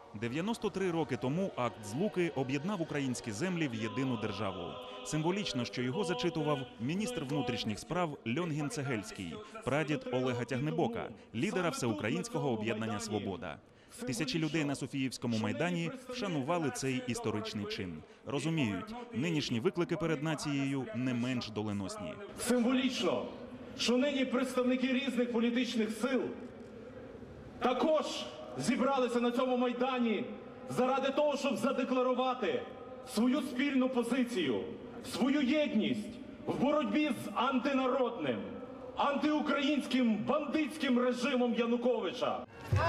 93 роки тому акт Злуки об'єднав українські землі в єдину державу. Символічно, що його зачитував міністр внутрішніх справ Льонгін Цегельський, прадід Олега Тягнебока, лідера всеукраїнського об'єднання «Свобода». Тисячі людей на Софіївському майдані вшанували цей історичний чин. Розуміють, нинішні виклики перед нацією не менш доленосні. Символічно, що нині представники різних політичних сил також зібралися на цьому майдані заради того, щоб задекларувати свою спільну позицію, свою єдність в боротьбі з антинародним, антиукраїнським бандитським режимом Януковича.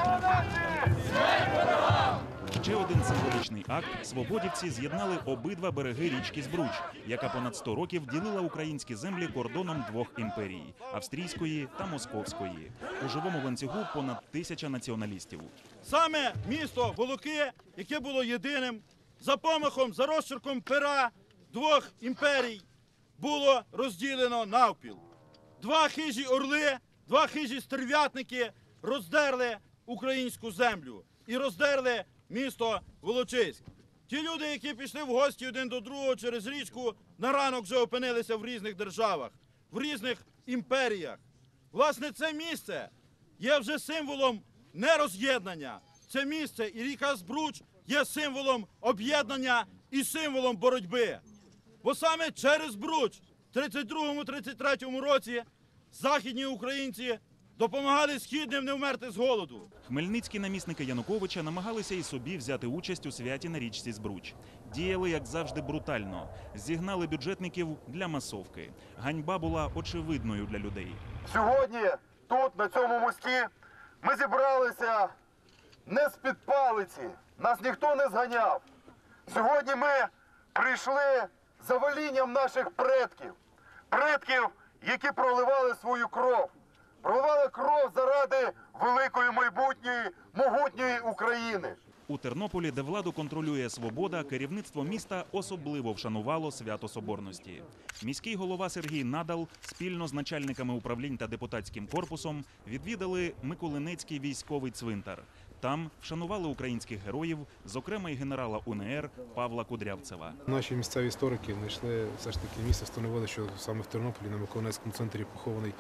Ще один символічний акт – свободівці з'єднали обидва береги річки Збруч, яка понад 100 років ділила українські землі кордоном двох імперій – австрійської та московської. У живому ланцюгу понад 1000 націоналістів. Саме місто Волоки, яке було єдиним, за помахом, за розчерком пера двох імперій, було розділено навпіл. Два хижі орли, два хижі стерв'ятники роздерли українську землю і роздерли місто Волочиськ. Ті люди, які пішли в гості один до другого через річку, на ранок вже опинилися в різних державах, в різних імперіях. Власне, це місце є вже символом не роз'єднання. Це місце і ріка Збруч є символом об'єднання і символом боротьби. Бо саме через Збруч в 32-33 році західні українці допомагали східним не вмерти з голоду. Хмельницькі намісники Януковича намагалися і собі взяти участь у святі на річці Збруч. Діяли, як завжди, брутально. Зігнали бюджетників для масовки. Ганьба була очевидною для людей. Сьогодні тут, на цьому мості, ми зібралися не з-під палиці. Нас ніхто не зганяв. Сьогодні ми прийшли за волінням наших предків. Предків, які проливали свою кров. Проливали кров заради великої майбутньої, могутньої України. У Тернополі, де владу контролює «Свобода», керівництво міста особливо вшанувало свято Соборності. Міський голова Сергій Надал спільно з начальниками управлінь та депутатським корпусом відвідали Миколинецький військовий цвинтар. Там вшанували українських героїв, зокрема й генерала УНР Павла Кудрявцева. Наші місцеві історики знайшли все ж таки місце, встановили, що саме в Тернополі на Миколинецькому цвинтарі похований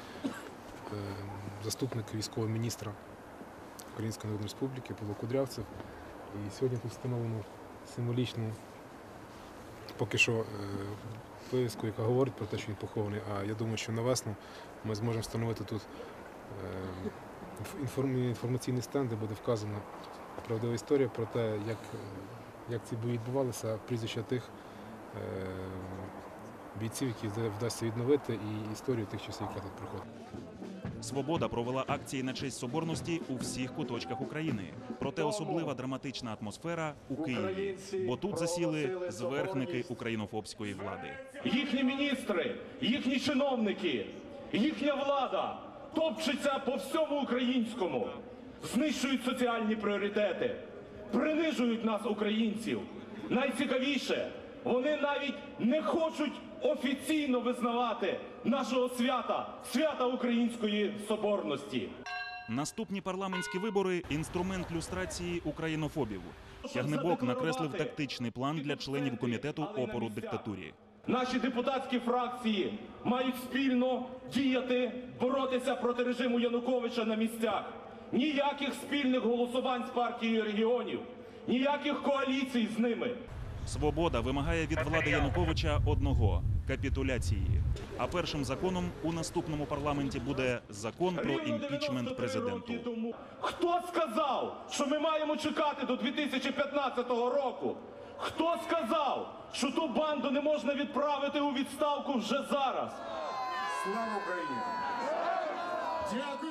заступник військового міністра Української Народної Республіки Павло Кудрявцев. І сьогодні тут встановлено символічну, поки що, вивіску, яка говорить про те, що він похований. А я думаю, що на весну ми зможемо встановити тут інформаційний стенд, де буде вказана правдива історія про те, як ці бої відбувалися, прізвища тих бійців, які вдасться відновити, і історію тих часів, яка тут проходить. «Свобода» провела акції на честь Соборності у всіх куточках України. Проте особлива драматична атмосфера у Києві, бо тут засіли зверхники українофобської влади. Їхні міністри, їхні чиновники, їхня влада топчеться по всьому українському, знищують соціальні пріоритети, принижують нас, українців. Найцікавіше, вони навіть не хочуть офіційно визнавати нашого свята української соборності. Наступні парламентські вибори – інструмент люстрації українофобів. Тягнебок накреслив тактичний план для членів комітету опору диктатурі. Наші депутатські фракції мають спільно діяти, боротися проти режиму Януковича на місцях. Ніяких спільних голосувань з партією регіонів, ніяких коаліцій з ними. «Свобода» вимагає від влади Януковича одного – капітуляції. А першим законом у наступному парламенті буде закон про імпічмент президенту. Хто сказав, що ми маємо чекати до 2015 року? Хто сказав, що ту банду не можна відправити у відставку вже зараз? Слава Україні! Дякую!